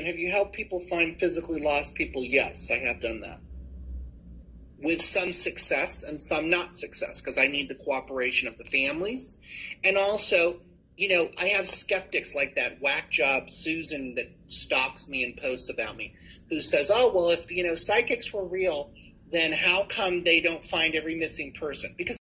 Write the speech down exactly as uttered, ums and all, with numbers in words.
Have you helped people find physically lost people? Yes, I have done that. With some success and some not success, because I need the cooperation of the families. And also, you know, I have skeptics like that whack job Susan that stalks me and posts about me, who says, oh, well, if, you know, psychics were real, then how come they don't find every missing person? Because